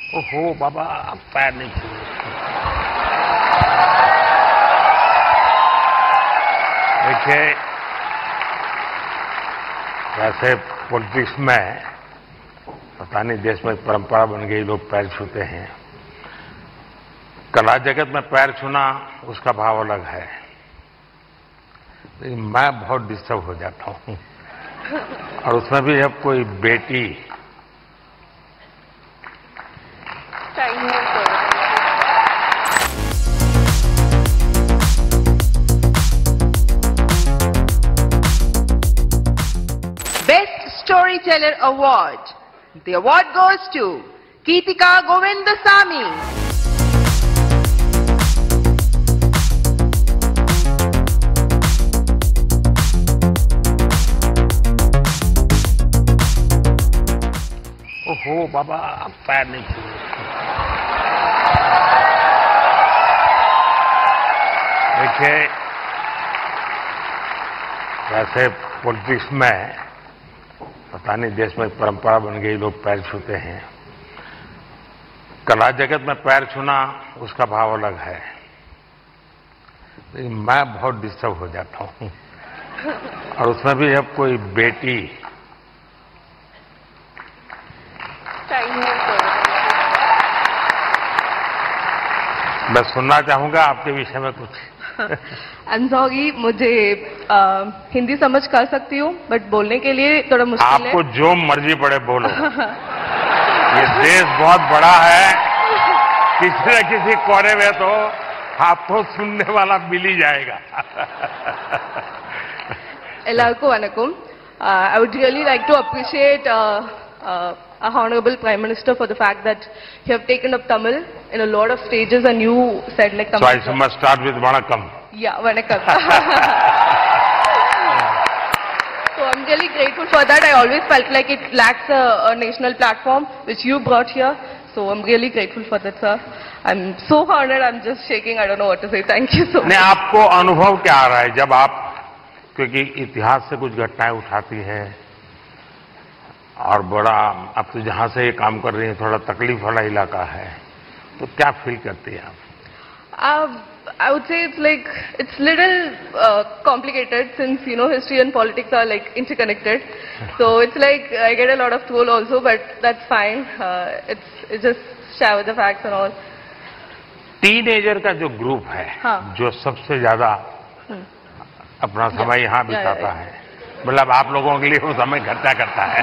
ओहो बाबा, पैर नहीं छू। देखिए, वैसे पॉलिटिक्स में पता नहीं देश में परंपरा बन गई, लोग पैर छूते हैं। कला जगत में पैर छूना उसका भाव अलग है, लेकिन मैं बहुत डिस्टर्ब हो जाता हूं। और उसमें भी जब कोई बेटी Best Storyteller Award. The award goes to Geetika Govindasamy. ओहो बाबा, पैर नहीं छू। देखिए, वैसे पॉलिटिक्स में पता नहीं देश में परंपरा बन गई, लोग पैर छूते हैं। कला जगत में पैर छूना उसका भाव अलग है, लेकिन मैं बहुत डिस्टर्ब हो जाता हूं। और उसमें भी जब कोई बेटी मैं सुनना चाहूंगा आपके विषय में कुछ। अंजोगी, मुझे हिंदी समझ कर सकती हूँ, बट बोलने के लिए थोड़ा मुश्किल है। आपको जो मर्जी पड़े बोलो। ये देश बहुत बड़ा है, किसी न किसी कोने में तो आपको सुनने वाला मिल ही जाएगा। Ellarku vanakkam. I would really like to appreciate our Honorable Prime Minister for the fact that you have taken up Tamil in a lot of stages, and you said like Tamil. So I must start with Vanakkam. Yeah, vanakkam. So I'm really grateful for that. I always felt like it lacks a national platform, which you brought here. So I'm really grateful for that, sir. I'm so honored. I'm just shaking. I don't know what to say. Thank you so much. नहीं, आपको अनुभव क्या आ रहा है जब आप, क्योंकि इतिहास से कुछ घटनाएं उठाती हैं और बड़ा, अब तो जहां से ये काम कर रही है थोड़ा तकलीफ वाला इलाका है, तो क्या फील करती हैं आप? I would say it's little complicated, since history and politics are like interconnected. So it's like I get a lot of troll also, but that's fine. It's just share with the facts and all. Teenager का जो group है, हाँ। जो सबसे ज्यादा अपना समय यहाँ बिताता है, मतलब आप लोगों के लिए वो समय खर्चा करता है,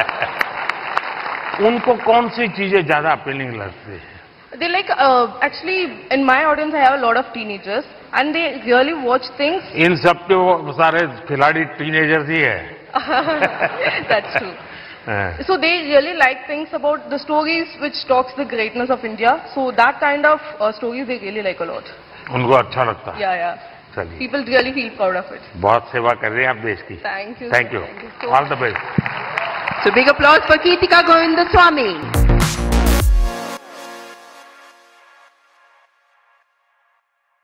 उनको कौन सी चीजें ज्यादा अपीलिंग लगती है? They like, actually in my audience I have a lot of teenagers and they really watch things. इन सब के वो सारे खिलाड़ी टीनेजर्स ही है। That's true. So they really like things about the stories which talks the greatness of India. So that kind of stories they really like a lot. उनको अच्छा लगता है। Yeah. चलिए, People really feel proud of it. बहुत सेवा कर रहे हैं आप देश की। Thank you. Thank you, so all the best. So big applause for Geetika Govindasamy.